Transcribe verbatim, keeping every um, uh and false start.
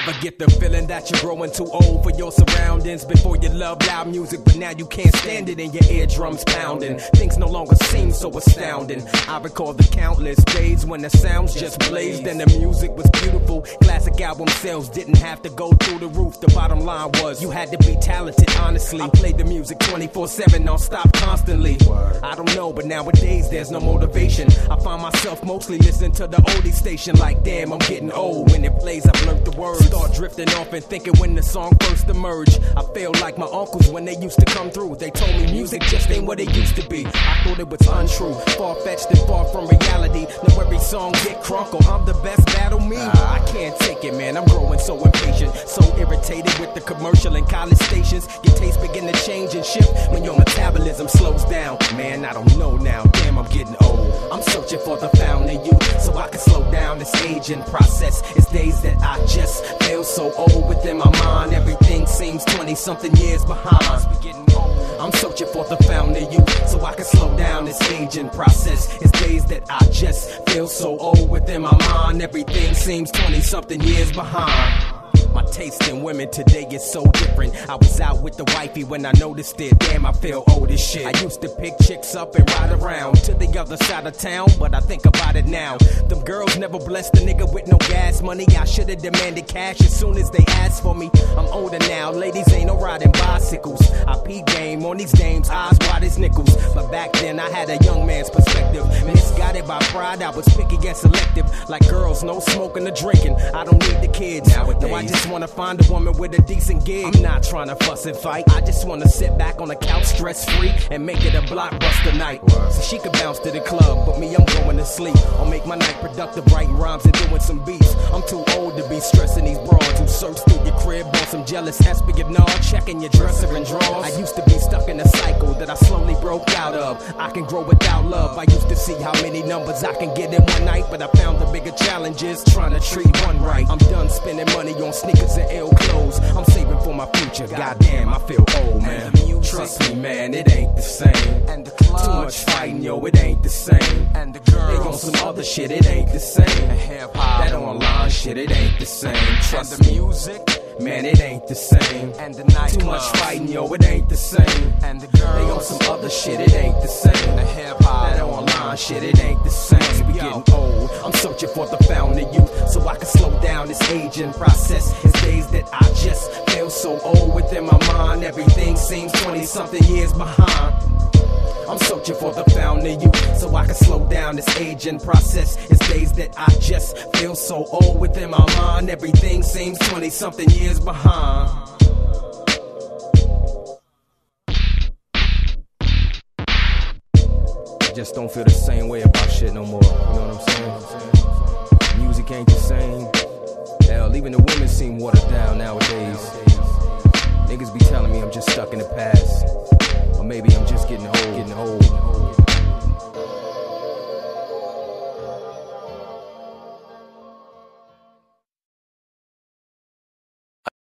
Ever get the feeling that you're growing too old for your surroundings? Before you loved loud music, but now you can't stand it and your eardrums pounding. Things no longer seem so astounding. I recall the countless days when the sounds just blazed and the music was beautiful. Classic album sales didn't have to go through the roof. The bottom line was you had to be talented, honestly. I played the music twenty-four seven, non-stop, constantly. I don't know, but nowadays there's no motivation. I find myself mostly listening to the oldie station like, damn, I'm getting old. When it plays, I blurt the words. Start drifting off and thinking when the song first emerged. I feel like my uncles when they used to come through. They told me music just ain't what it used to be. I thought it was untrue, far-fetched and far from reality. Now every song get crunk or I'm the best, battle me. I can't take it, man, I'm growing so impatient. So irritated with the commercial and college stations. Your taste begin to change and shift when your metabolism slows down. Man, I don't know now, damn, I'm getting old. I'm searching for the fountain youth so I can slow down this aging process. It's days that I just feel so old within my mind. Everything seems twenty something years behind. I'm searching for the fountain youth so I can slow down this aging process. It's days that I just feel so old within my mind. Everything seems twenty something years behind. My taste in women today is so different. I was out with the wifey when I noticed it. Damn, I feel old as shit. I used to pick chicks up and ride around to the other side of town, but I think about it now. Them girls never blessed a nigga with no gas money. I should've demanded cash as soon as they asked for me. I'm older now, ladies ain't no riding bicycles. I peep game on these dames, eyes wide as nickels. But back then I had a young man's perspective. Misguided by pride, I was picky and selective. Like girls, no smoking or drinking. I don't need the kids. Nowadays, no, I just wanna find a woman with a decent gig. I'm not trying to fuss and fight. I just wanna sit back on the couch stress free and make it a blockbuster night. So she could bounce to the club, but me, I'm going to sleep. Or make my night productive, writing rhymes and doing some beats. I'm too old to be stressing these broads who search through your crib on some jealous espionage, checking your dresser and drawers. I used to be stuck in a cycle that I slowly broke out of. I can grow without love. I used to see how many numbers I can get in one night, but I found the bigger challenge is trying to treat one right. I'm done spending money on sneakers and ill clothes. I'm saving for my future. Goddamn, I feel old, man. Trust me, man, it ain't the same. And the club, too much fighting, yo, it ain't the same. And the girls, they on some other shit, it ain't the same. And hip hop, that online shit, it ain't the same. Trust and the music, man, it ain't the same. And the night too much fighting, yo, it ain't the same. And the girls, they on some other shit, it ain't the same. The hip hop, that online shit, it ain't the same. We getting old. I'm searching for the fountain youth so I can slow down this aging process. It's days that I just feel so old within my mind. Everything seems twenty something years behind. I'm searching for the fountain youth so I can slow down this aging process. It's days that I just feel so old within my mind. Everything seems twenty something years behind. I just don't feel the same way about shit no more. You know what I'm saying? Music ain't the same. Hell, even the women seem watered down nowadays. Niggas be telling me I'm just stuck in the past. Or maybe I'm just getting old, getting old.